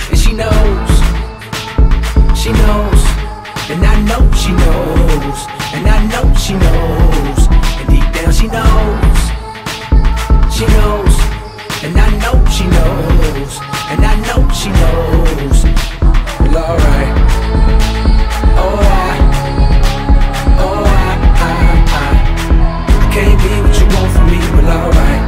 and she knows, and I know she knows, and I know she knows, and deep down she knows, and I know she knows, and I know she knows. Well, alright, I can't be what you want from me, well, alright.